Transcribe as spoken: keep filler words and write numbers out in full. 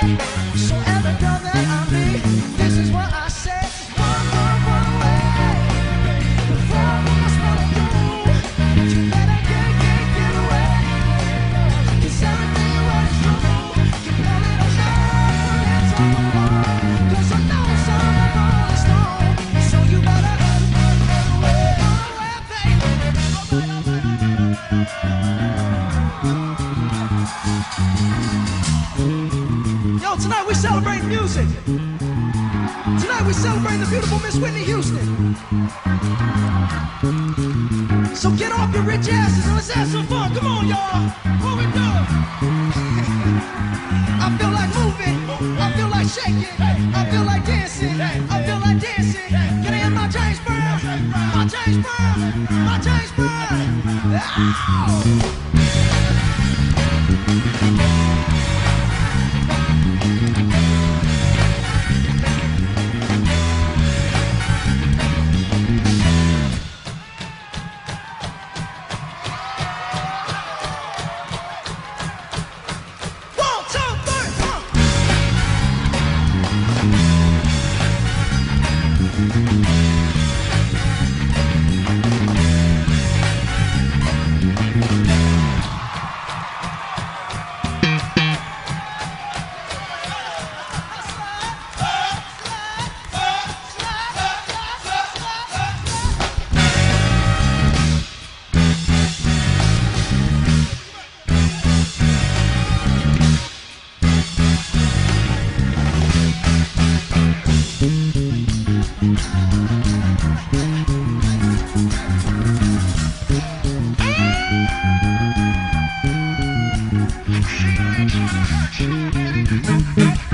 So every girl that I meet, this is what I say. Run, run, run away. Before this wanna go, you better get, get, get away. 'Cause everything runs through. You better don't ever let someone. 'Cause I know someone rolling stone. So you better run, run, run away. Run away, baby. Yo, tonight we celebrate music. Tonight we celebrate the beautiful Miss Whitney Houston. So get off your rich asses and let's have some fun. Come on, y'all. What we do? I feel like moving. I feel like shaking. I feel like dancing. I feel like dancing. Can I hear my James Brown? My James Brown. My James Brown. Ow! Thank you.